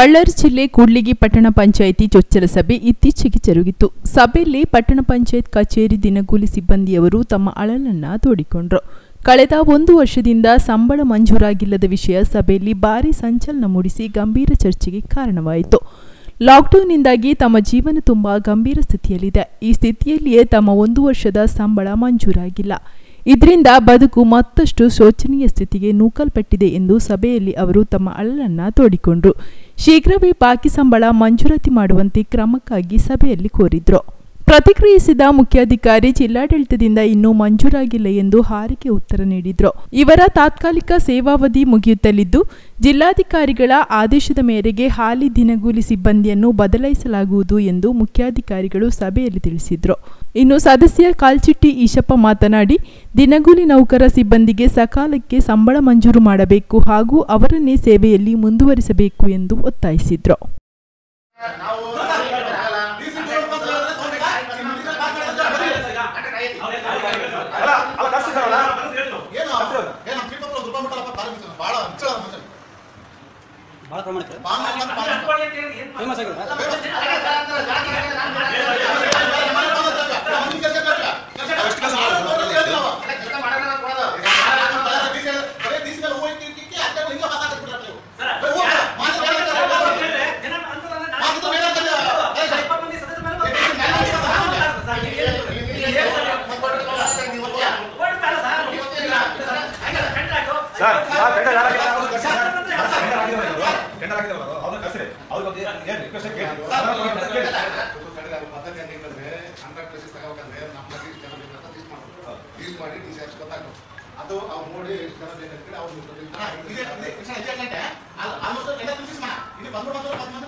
ಬಳ್ಳಾರಿ ಜಿಲ್ಲೆ ಕೂಡ್ಲಿಗಿ ಪಟ್ಟಣ ಪಂಚಾಯಿತಿ ಚೊಚ್ಚಲ ಸಭೆ ಇತ್ತೀಚೆಗೆ ಜರುಗಿತು. ಸಭೆಯಲ್ಲಿ ಪಟ್ಟಣ ಪಂಚಾಯತ್ ಕಚೇರಿ ದಿನಗೂಲಿ ಸಿಬ್ಬಂದಿಯವರು ತಮ್ಮ ಅಳಲನ್ನ ತೋಡಿಕೊಂಡರು. ಕಳೆದ 1 ವರ್ಷದಿಂದ ಸಂಬಳ ಮಂಜೂರಾಗಿಲ್ಲದ ವಿಷಯ ಸಭೆಯಲ್ಲಿ ಭಾರೀ ಸಂಚಲನ ಮೂಡಿಸಿ ಗಂಭೀರ ಚರ್ಚೆಗೆ ಕಾರಣವಾಯಿತು. ಲಾಕ್ಡೌನ್ನಿಂದಾಗಿ ತಮ್ಮ ಜೀವನ ತುಂಬಾ ಗಂಭೀರ ಸ್ಥಿತಿಯಲ್ಲಿದೆ. ಈ ಸ್ಥಿತಿಯಲ್ಲಿಯೇ ತಮ್ಮ 1 ವರ್ಷದ ಸಂಬಳ ಮಂಜೂರಾಗಿಲ್ಲ. ಇದರಿಂದ ಬದುಕು ಮತ್ತಷ್ಟು ಶೋಚನೀಯ ಸ್ಥಿತಿಗೆ ನೂಕಲ್ಪಟ್ಟಿದೆ ಎಂದು ಸಭೆಯಲ್ಲಿ ಅವರು ತಮ್ಮ ಅಳಲನ್ನ ತೋಡಿಕೊಂಡರು. ಶೀಘ್ರವೇ ಬಾಕಿ ಸಂಬಳ ಮಂಜೂರಾತಿ ಮಾಡುವಂತೆ ಕ್ರಮಕ್ಕಾಗಿ ಸಭೆಯಲ್ಲಿ ಕೋರಿದ್ರು. ಪ್ರತಿಕ್ರಿಯಿಸಿದ ಮುಖ್ಯಾಧಿಕಾರಿ ಜಿಲ್ಲಾಡಳಿತದಿಂದ ಇನ್ನೂ ಮಂಜೂರಾಗಿಲ್ಲ ಎಂದು ಹಾರಿಕೆ ಉತ್ತರ ನೀಡಿದ್ರು. ಇವರ ತಾತ್ಕಾಲಿಕ ಸೇವಾವಧಿ ಮುಗಿಯುತ್ತಲಿದ್ದು ಜಿಲ್ಲಾಧಿಕಾರಿಗಳ ಆದೇಶದ ಮೇರೆಗೆ ಹಾಲಿ ದಿನಗೂಲಿ ಸಿಬ್ಬಂದಿಯನ್ನು ಬದಲಾಯಿಸಲಾಗುವುದು ಎಂದು ಮುಖ್ಯಾಧಿಕಾರಿಗಳು ಸಭೆಯಲ್ಲಿ ತಿಳಿಸಿದ್ರು. ಇನ್ನು ಸದಸ್ಯ ಕಾಲ್ಚಿಟ್ಟಿ ಈಶಪ್ಪ ಮಾತನಾಡಿ, ದಿನಗೂಲಿ ನೌಕರ ಸಿಬ್ಬಂದಿಗೆ ಸಕಾಲಕ್ಕೆ ಸಂಬಳ ಮಂಜೂರು ಮಾಡಬೇಕು ಹಾಗೂ ಅವರನ್ನೇ ಸೇವೆಯಲ್ಲಿ ಮುಂದುವರಿಸಬೇಕು ಎಂದು ಒತ್ತಾಯಿಸಿದ್ರು. ಅದು